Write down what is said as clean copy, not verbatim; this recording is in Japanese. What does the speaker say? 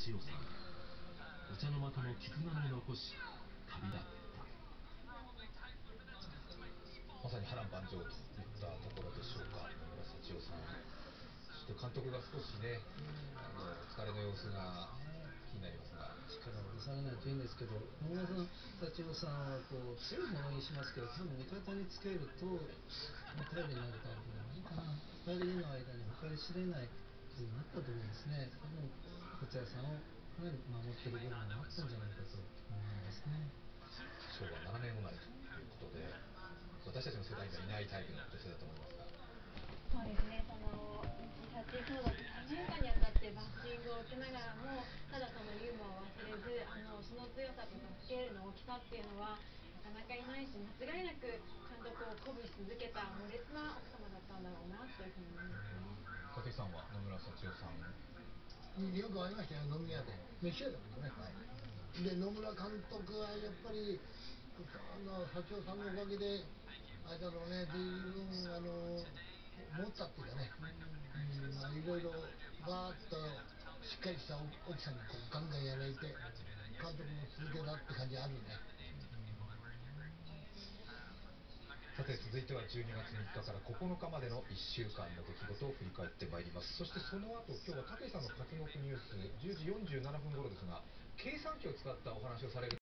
千代さん、お茶の間との絆も残し旅立った。 まさに波乱万丈といったところでしょうか。野村幸男さん、そして監督が少しね、疲れの様子が気になりますが、 力を出されないといいんですけど、野村幸男さんはこう強いものにしますけど、多分味方につけると頼りになるタイプじゃないかな。2人の間に計り知れない風になったと思うんですね。多分落合さんをかなり守ってる部分があったんじゃないかと思いますね。 昭和7年生まれということで、私たちの世代にはいないタイプの女性だと思いますが。 そうですね、幸男さんだって3年間にあたってバッシングを受けながらも、ただそのユーモアを忘れず、その強さとかスケールの大きさっていうのはなかなかいないし、間違いなく監督を鼓舞し続けた猛烈な奥様だったんだろうなというふうに思いますね。 立石さんは野村幸男さんよく会いましたよ、飲み屋で。飯屋だもんね。で、野村監督はやっぱり幸男さんのおかげであれだろうね、随分持ったっていうかね、いろいろバーッとしっかりした奥さんにこうガンガンやられて、監督も続けたって感じあるね。 さて続いては12月3日から9日までの1週間の出来事を振り返ってまいります。そしてその後、今日は武さんの活目ニュース10時47分頃ですが、計算機を使ったお話をされる